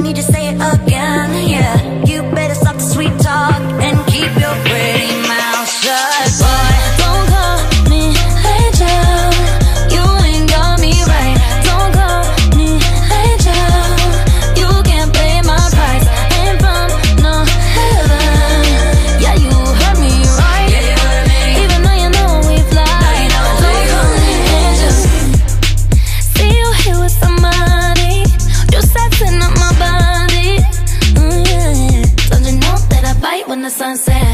need you to say it again, yeah. You better stop the sweet talk and keep your pretty mouth shut, boy. Don't call me angel, you ain't got me right. Don't call me angel, you can't pay my price. Ain't from no heaven, yeah, you heard me right. Yeah, you heard me. Even though you know we fly, don't call me angel. See you here with somebody, you setting up my body. Yeah. Don't you know that I bite when the sun sets?